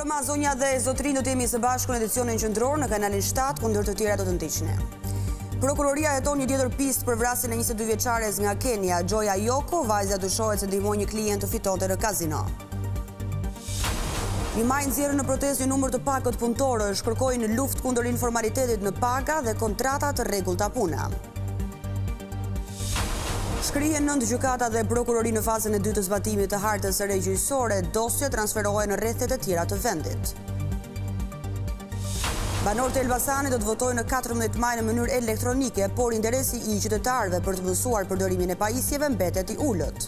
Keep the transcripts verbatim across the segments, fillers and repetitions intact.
Roma, zonja dhe zotrin do të jemi së bashku në edicionin qendror në kanalin shtat, kundër të tjera do të ndiqni. Prokuroria heton një tjetër pistë për vrasjen e njëzet e dy vjeçares nga Kenia, Gjoja Joko, vajza dyshohet se ndihmoi një klient të fitonte në kazino. Një maj nxjerrën në protestë një numër të pakët punëtorësh, kërkojnë luftë kundër informalitetit në paga dhe kontrata të rregullta pune. Shkrihen nëntë gjykata dhe prokurori në fazën e dytë të zbatimit të hartës së re gjyqësore, dosje transferohen në rrethet e tjera të vendit. Banorët e Elbasanit do të votojnë në katërmbëdhjetë maj në mënyrë elektronike, por interesi i qytetarëve për të mësuar përdorimin e pajisjeve mbetet i ulët.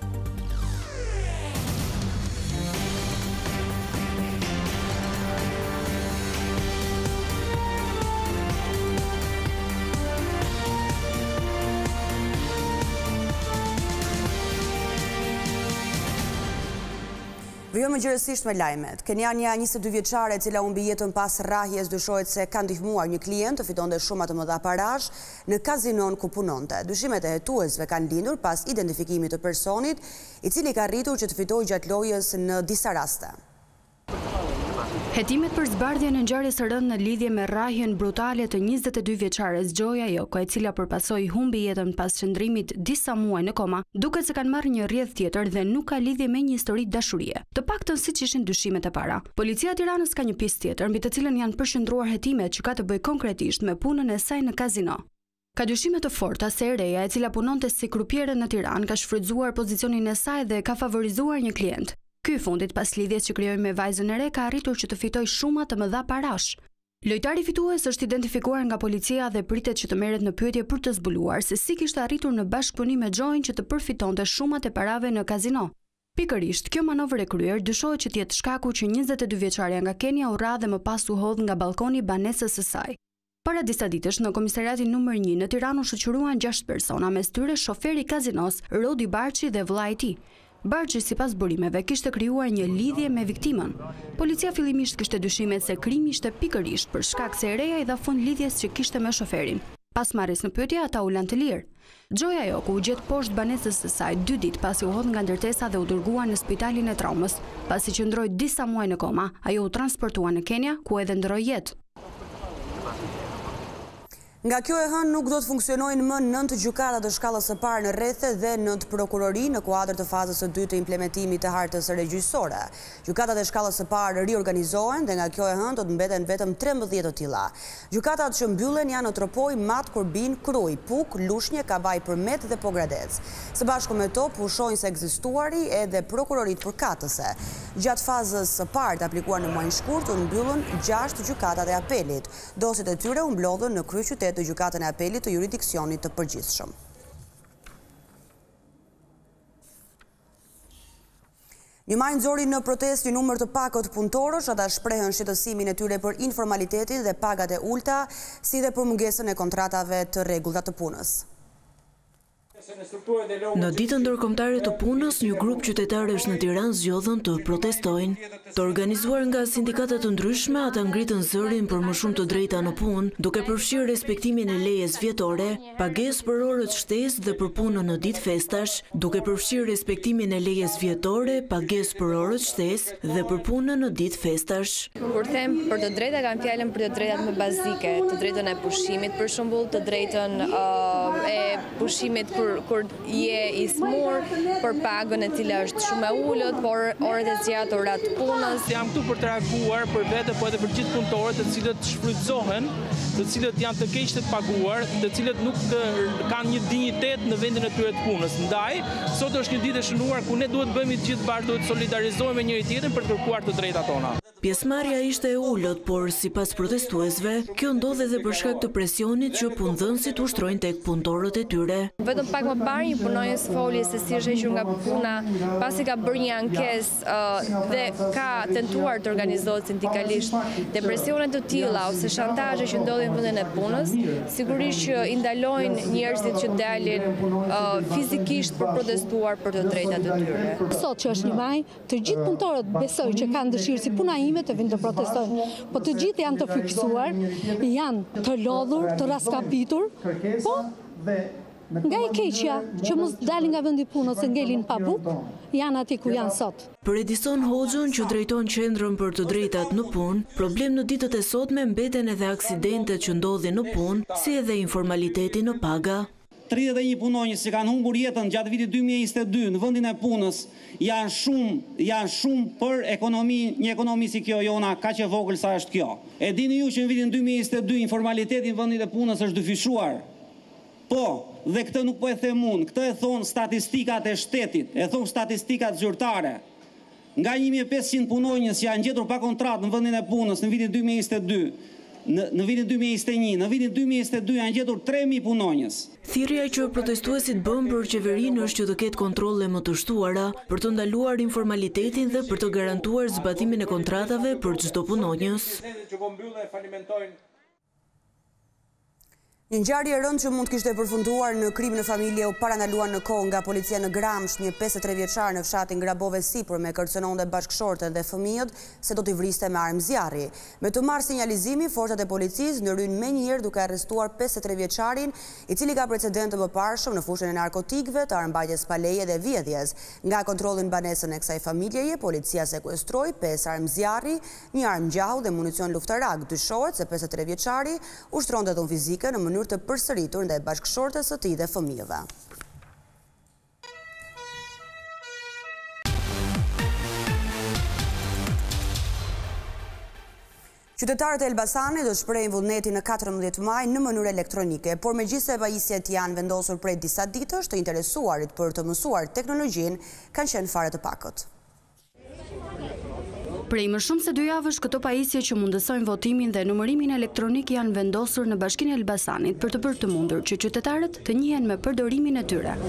Vjojmë gjërësisht me lajmet. Keniania njëzet e dy vjeçare, cila humbi jetën pas rrahjes, dyshohet se ka ndihmuar një klient të fitonte shumë të mëdha parash në kazinon ku punonte. Dyshimet e hetuesve kanë lindur pas identifikimit të personit, i cili ka arritur që të fitojë gjatë lojës në disa raste. Hetimet për zbardhjen e ngjarjes së rëndë në lidhje me rrahjen brutale të njëzet e dy vjeçares Gjoja Joko, e cila përpasoi humbi jetën pas qëndrimit disa muaj në koma, duket se kanë marrë një rrjedh tjetër dhe nuk ka lidhje me një histori dashurie. Të paktën siç ishin dyshimet e para. Policia e Tiranës ka një pistë tjetër, mbi të cilën janë përqendruar hetimet që ka të bëjë konkretisht me punën e saj në kazino. Ka dyshime të forta se e reja, e cila punonte si krupiere në Tiranë, ka shfrytzuar pozicionin e saj dhe ka favorizuar një klient. Ky i fundit, pas lidhjes që krijoi me vajzën e re, ka arritur që të fitojë shumë të mëdha parash. Lojtari fitues është identifikuar nga policia dhe pritet që të merret në pyetje për të zbuluar se si kishte arritur në bashkëpunim me Gjojën që të përfitonte shumë të parave në kazino. Pikërisht, kjo manovër e kryer dyshohet që të jetë shkaku që njëzet e dy vjeçaria nga Kenia u rra dhe më pas u hodh nga balkoni banesës së saj. Para disa ditësh në komisariatin numër një në Tiranë u shoqëruan gjashtë persona, mes tyre shoferi i kazinos Rodi Barçi dhe vëllai i tij. Barçi, sipas burimeve, kishte krijuar një lidhje me viktimën. Policia fillimisht kishte dyshimet se krimi ishte pikërisht për shkak se e reja i dha fund lidhjes që kishte me shoferin. Pas marrjes në pyetje, ata u lanë të lirë. Gjoja Joko u gjet poshtë banesës së saj dy ditë pasi u hodh nga ndërtesa dhe u dërguar në spitalin e traumës. Pasi qëndroi disa muaj në koma, ajo u transportua në Kenia, ku edhe ndroi jetë. Nga kjo e hënë nuk do të funksionojnë më nëntë gjykata të shkallës së parë në rrethe dhe nëntë prokurori në kuadër të fazës së dytë të implementimit të hartës së re gjyqësore. Gjykatat e shkallës së parë riorganizohen dhe nga kjo e hënë do të mbeten vetëm trembëdhjetë të tilla. Gjykatat që mbyllen janë në Tropoj, Mat, Kurbin, Kruj, Puk, Lushnjë, Kavaj, Përmet dhe Pogradec. Së bashku me to pushojnë se ekzistuari edhe prokurorit përkatëse. Gjatë fazës së parë të aplikuar në muajin shkurt u mbyllën gjashtë gjykatat e apelit. Dosjet e tyre u mblodhën në kryeqytet të gjykatën e apelit të jurisdiksionit të përgjithshëm. Një maj nxori në protestë një numër të pakët punëtorësh, ata shprehën shqetësimin e tyre për informalitetin dhe pagat e ulta, si dhe për mungesën e kontratave të rregullta të punës. Në ditën ndërkombëtare të punës, një grup qytetarësh në Tiranë zgjodhën të protestojnë. Të organizuar nga sindikata të ndryshme, ata ngritën zërin për më shumë të drejta në punë, duke përfshirë respektimin e lejes vjetore, pagesë për orët shtesë dhe për punën në ditë festash, duke përfshirë respektimin e lejes vjetore, pagesë për orët shtesë dhe për punën në ditë festash. Kur them për të drejta, kam fjalën për të drejtat më bazike, të drejtën e pushimit për shembull, të drejtën uh, e pushimit kur kur je i smur, për pagën e cila është shumë e ulët, por orët e zgjatura të punës. Jam këtu për të reaguar për vete, po edhe për gjithë punëtorët, të cilët shfrytëzohen, të cilët janë të keq të paguar, të cilët nuk kanë një dinjitet në vendin e tyre të punës. Ndaj, sot është një ditë e shënuar ku ne duhet bëhemi të gjithë bashkë, duhet solidarizohemi me njëri tjetrin për të kërkuar të drejtat tona. Pjesëmarrja ishte e ulët, por sipas protestuesve, kjo ndodh edhe për shkak të presionit që punëdhënësit ushtrojnë tek punëtorët e tyre. Vetëm pak më parë një punonjës foli se si është hequr nga puna pasi ka bërë një ankesë uh, dhe ka tentuar të organizohet sindikalisht. Depresionet të tilla ose shantazhe që ndodhin në vendin e punës, sigurisht që i ndalojnë njerëzit që dalin uh, fizikisht për protestuar për të drejtat e tyre. Sot që është një maj, të gjithë punëtorët besoj që kanë dëshirë si puna ime të vinë të protestojnë, po të gjithë janë të frikësuar, janë të lodhur, të raskapitur, po nga e keqja që mos dalin nga vendi punës e ngelin pa bukë, janë aty ku janë sot. Për Edison Hoxhën, që drejton qendrën për të drejtat në punë, problem në ditët e sotme mbeten edhe aksidentet që ndodhin në punë, si edhe informaliteti në paga. tridhjetë e një punonjës që kanë humbur jetën gjatë vitit dy mijë e njëzet e dy në vendin e punës janë shumë, janë shumë për ekonomi, një ekonomi si kjo jona kaq e vogël sa është kjo. E dini ju që në vitin dy mijë e njëzet e dy informaliteti në vendin e punës është dyfishuar. Po, dhe këtë nuk po e them unë, këtë e thonë statistikat e shtetit, e thonë statistikat zyrtare. Nga një mijë e pesëqind punonjës që janë gjetur pa kontratë në vendin e punës në vitin dy mijë e njëzet e dy, Në, në vitin dy mijë e njëzet e një, në vitin dy mijë e njëzet e dy janë gjetur tre mijë punonjës. Thirrja që protestuesit bën për qeverinë është që të ketë kontrolle më të shtuara për të ndaluar informalitetin dhe për të garantuar zbatimin e kontratave për çdo punonjës. Një ngjarje e rëndë që mund të kishte përfunduar në krim në familje u parandaluan në kohë nga policia në Gramsh, një pesëdhjetë e tre vjeçar në fshatin Grabove sipër me kërcënonte bashkëshorten dhe fëmijët se do t'i vriste me armë zjarri. Me të marrë sinjalizimi, forcat e policisë ndryrojnë menjëherë duke arrestuar pesëdhjetë e tre vjeçarin, i cili ka precedent të mëparshëm në fushën e narkotikëve, të armbajtjes pa leje dhe vjedhjes. Nga kontrolli në banesën e kësaj familjeje, policia sekuestroi pesë armë zjarri, një armë gjahu dhe municion luftarak. Dyshohet se pesëdhjetë e tre vjeçari ushtronte dhun fizike në mënyrë të përsëritur ndaj bashkëshortes së tij dhe fëmijëve. Qytetarët e Elbasanit do shprehin vullnetin në katërmbëdhjetë maj në mënyrë elektronike, por megjithëse pajisjet janë vendosur prej disa ditësh, të interesuarit për të mësuar teknologjinë kanë qenë fare të pakët. Prej më shumë se dy javësh, këto pajisje që mundësojnë votimin dhe numërimin elektronik janë vendosur në Bashkinë e Elbasanit për të bërë të mundur që qytetarët të njihen me përdorimin e tyre.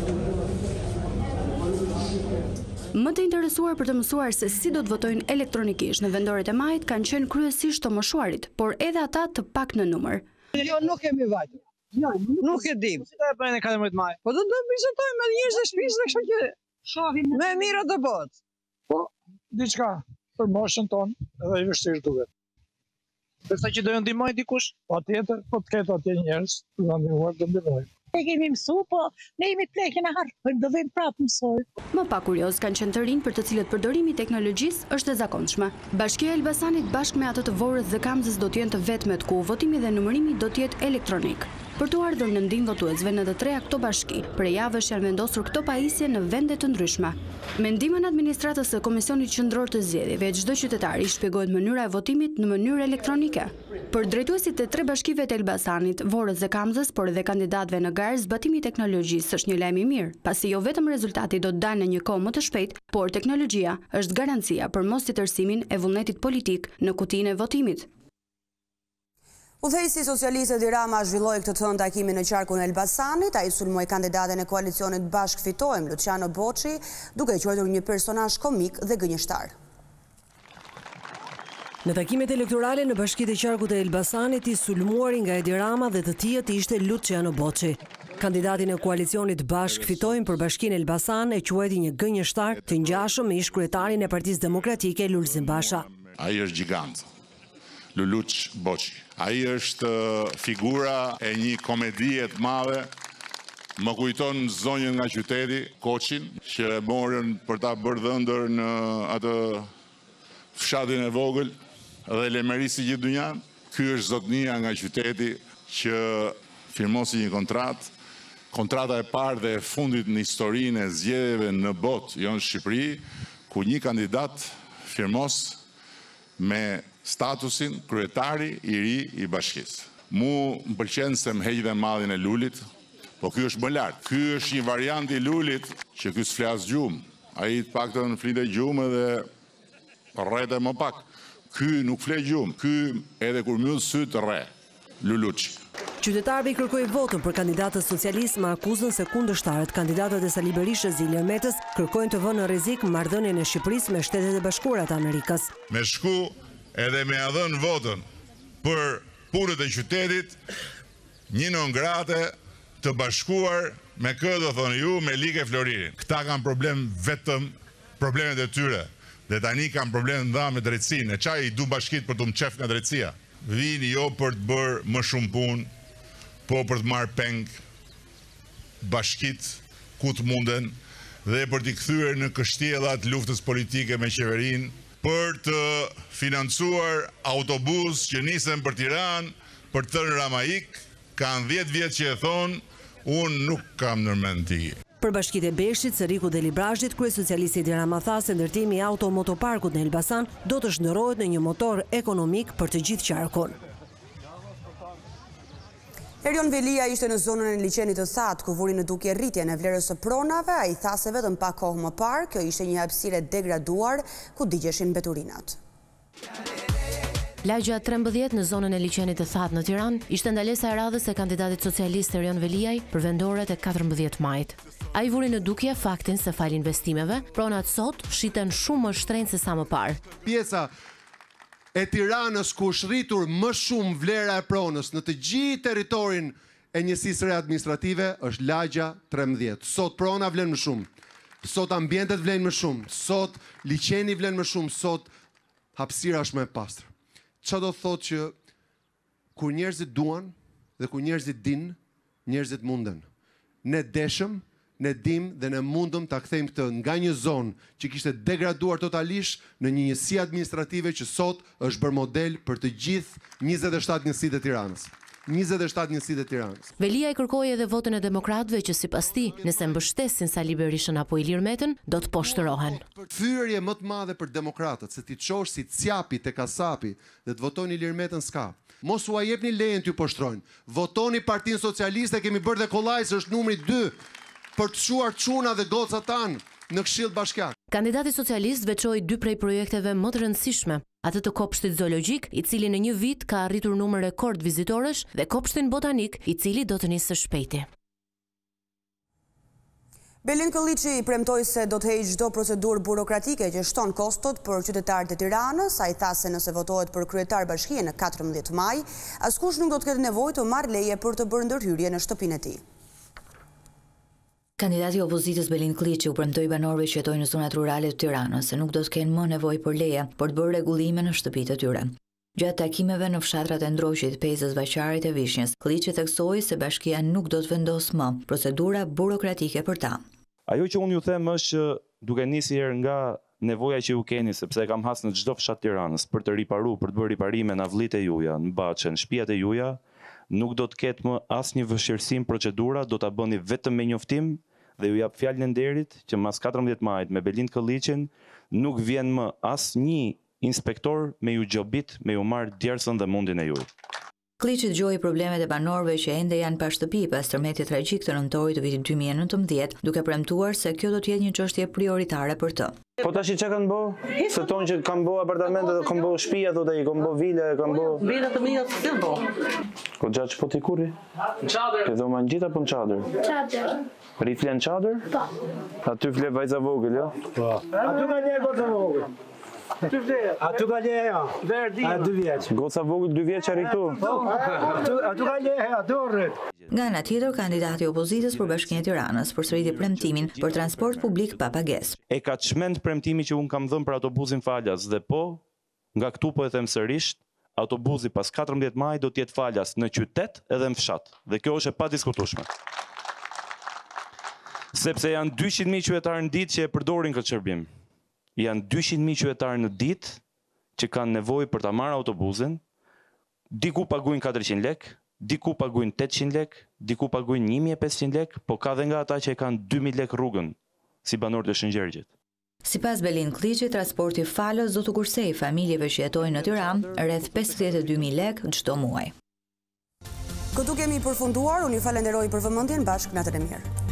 Më të interesuar për të mësuar se si do të votojnë elektronikisht në vendoret e majit kanë qenë kryesisht të moshuarit, por edhe ata të pak në numër. Jo, nuk kemi vajtë. Jo, nuk e dim. Si ta e bëjnë e katërmbëdhjetë maj? Po do të vizitojmë me njerëz të shtëpisë, kështu që shohim me mirë të botë. Po, diçka për moshën tonë edhe i vështirë duket. Përsa që do ju ndihmoj dikush? Patjetër, po të ketë atje njerëz të na ndihmojnë, do ndihmojmë. Ne kemi mësu, po ne jemi të plekin e harë, do vim prapë mësoj. Më pa kurios kanë qenë të rinj për të cilët përdorimi i teknologjisë është e zakonshme. Bashkia e Elbasanit bashkë me ato të Vorës dhe Kamzës do të jenë të vetmet ku votimi dhe numërimi do të jetë elektronik. Për të ardhur në ndim votuesve në të treja këto bashki, prej javësh janë vendosur këto pajisje në vende të ndryshme. Me ndihmën e administratës së Komisionit Qendror të Zgjedhjeve, çdo qytetar i shpjegohet mënyra e votimit në mënyrë elektronike. Për drejtuesit e tre bashkive të Elbasanit, Vorës dhe Kamzës, por edhe kandidatëve në garë, zbatimi i teknologjisë është një lajm i mirë, pasi jo vetëm rezultati do të dalë në një kohë më të shpejtë, por teknologjia është garancia për mos tërsimin e vullnetit politik në kutinë e votimit. Udhëheqësi socialist Edi Rama zhvilloi këtë thënë takimin në qarkun e Elbasanit, ai sulmoi kandidaten e koalicionit Bashk Fitojmë, Luciano Boçi, duke e quajtur një personazh komik dhe gënjeshtar. Në takimet elektorale në bashkitë e qarkut e Elbasanit, i sulmuari nga Edi Rama dhe të tjerët ishte Luciano Boçi. Kandidatin e koalicionit Bashk Fitojmë për bashkinë Elbasan e quajti një gënjeshtar të ngjashëm me ish kryetarin e Partisë Demokratike Lulzim Basha. Ai është gjigant. Luluç Boçi. Ai është figura e një komedie të madhe. Më kujton zonjën nga qyteti, Koçin, që e morën për ta bërë dhëndër në atë fshatin e vogël dhe lemerisi gjithë dynjan. Ky është zotnia nga qyteti që firmosi një kontratë. Kontrata e parë dhe e fundit në historinë e zgjedhjeve në botë, jo në Shqipëri, ku një kandidat firmos me statusin kryetari i ri i bashkisë. Mu më pëlqen se më heq dhe madhin e Lulit, po ky është më lart. Ky është një variant i Lulit që ky s'flas gjumë. Ai të paktën flitet gjumë dhe rrete më pak. Ky nuk flet gjumë. Ky edhe kur mbyll syt rre. Luluçi. Qytetarëve i kërkoi votën për kandidatët socialist me akuzën se kundërshtarët, kandidatët e Sali Berishës dhe Ilir Metës, kërkojnë të vënë në rrezik marrëdhënien e Shqipërisë me Shtetet e Bashkuara të Amerikës. Me shku edhe me ia dhënë votën për punët e qytetit, një non grate të bashkuar me kë do thonë ju me Like Floririn. Këta kanë problem vetëm problemet e tyre. Dhe tani kanë problem nda me drejtsinë. E çaj i du bashkit për të më qef nga drejtësia. Vini jo për të bërë më shumë punë, po për të marrë peng, bashkit ku të munden dhe për t'i kthyer në kështjellat luftës politike me qeverinë, për të financuar autobus që nisen për Tiranë, për të thënë Ramaik, kanë dhjetë vjet që e thonë, unë nuk kam nërmend t'i. Për Bashkitë e Beshit, Seriku dhe Librazhit, kryesocialisti Edi Rama tha se ndërtimi i automotoparkut në Elbasan do të shndërrohet në një motor ekonomik për të gjithë qarkun. Erion Velia ishte në zonën e liçenit të Thatë, ku vuri në dukje rritjen e vlerës së pronave. Ai tha se vetëm pak kohë më parë kjo ishte një hapësirë degraduar ku digjeshin mbeturinat. Lagja trembëdhjetë në zonën e liçenit të Thatë në Tiranë ishte ndalesa e radhës e kandidatit socialist Erion Veliaj për vendoret e katërmbëdhjetë majit. Ai vuri në dukje faktin se fal investimeve, pronat sot shiten shumë më shtrenjtë se sa më parë. Pjesa e Tiranës ku është rritur më shumë vlera e pronës në të gjithë territorin e njësisë administrative është lagja trembëdhjetë. Sot prona vlen më shumë, sot ambientet vlen më shumë, sot liçeni vlen më shumë, sot hapësira është më e pastër. Çfarë do thotë që kur njerëzit duan dhe kur njerëzit din, njerëzit munden. Ne deshëm, ne dim dhe ne mundëm ta kthejmë këtë nga një zonë që kishte degraduar totalisht në një njësi administrative që sot është bërë model për të gjithë njëzet e shtatë njësitë e Tiranës. njëzet e shtatë njësitë e Tiranës. Velia i kërkoi edhe votën e demokratëve që sipas tij, nëse mbështesin Sali Berishën apo Ilir Metën, do të poshtërohen. Fyerje më të madhe për demokratët, se ti çosh si Ciapi te Kasapi dhe të votoni Ilir Metën s'ka. Mos u jepni lejen t'ju poshtrojnë. Votoni Partinë Socialiste, kemi bërë dhe kollaj se është numri dy për të shuar çuna dhe gocat tanë në Këshill Bashkiak. Kandidati socialist veçoi dy prej projekteve më të rëndësishme, atë të kopshtit zoologjik, i cili në një vit ka arritur numër rekord vizitorësh, dhe kopshtin botanik, i cili do të nisë së shpejti. Belin Kolliçi premtoi se do të heqë çdo procedurë burokratike që shton kostot për qytetarët e Tiranës. Ai tha se nëse votohet për kryetar bashkie në katërmbëdhjetë maj, askush nuk do të ketë nevojë të marrë leje për të bërë ndërhyrje në shtëpinë e tij. Kandidati i opozitës Belin Kolliçi u premtoi banorëve që jetojnë në zonat rurale të Tiranës se nuk do të kenë më nevojë për leje për të bërë rregullime në shtëpitë e tyre. Gjatë takimeve në fshatrat e Ndroqit, Pezës, Vaçarit e Vishnjës, Kolliçi theksoi se bashkia nuk do të vendosë më procedura burokratike për ta. Ajo që unë ju them është që duke nisur nga nevoja që ju keni, sepse kam hasë në çdo fshat Tiranës për të riparu, për të bërë riparime në avllitë e juaja, në Baçë, në shtëpiat e juaja, nuk do të ketë më asnjë vështirësim procedura, do ta bëni vetëm me njoftim dhe ju jap fjalën e nderit që mas katërmbëdhjetë majit me Belin Kolliçin nuk vjen më asnjë inspektor me ju gjobit, me ju marr djersën dhe mundin e juaj. Kolliçi dëgjoi problemet e banorëve që ende janë pa shtëpi pas tërmetit tragjik të nëntorit të vitit dy mijë e nëntëmbëdhjetë, duke premtuar se kjo do të jetë një çështje prioritare për të. Po tash çka kanë bë? Se tonë që kanë bë apartamente, kanë bë shtëpia, thotë ai, kanë bë vile, kanë bë Vila të mia të bë. Ko gjatë po ti kurri? Në çadër. Ke dhoma në gjithë apo në çadër? Çadër. Rifle në çadër? Po. Aty fle vajza vogël, jo? Po. Aty ka një goca vogël. Aty fle. Aty ka një ja. Verdi. A dy vjeç. Goca vogël dy vjeç ari këtu. Po. Aty aty ka një ja, dorret. Nga ana tjetër, kandidati i opozitës për Bashkinë e Tiranës përsëriti premtimin për transport publik pa pagesë. E ka çmend premtimi që un kam dhënë për autobusin falas dhe po, nga këtu po e them sërish, autobusi pas katërmbëdhjetë maj do të jetë falas në qytet edhe në fshat. Dhe kjo është e padiskutueshme. Sepse janë dyqind mijë qytetarë në ditë që e përdorin këtë shërbim. Janë dyqind mijë qytetarë në ditë që kanë nevojë për ta marrë autobusin. Diku paguajnë katërqind lekë, diku paguajnë tetëqind lekë, diku paguajnë një mijë e pesëqind lekë, po ka dhe nga ata që e kanë dy mijë lekë rrugën, si banorët e Shëngjergjit. Sipas Belin Kolliçi, transporti falës do të kursejë familjeve që jetojnë në Tiranë rreth pesëdhjetë e dy mijë lekë çdo muaj. Këtu kemi përfunduar, unë ju falenderoj për vëmendjen, bashkë natën e mirë.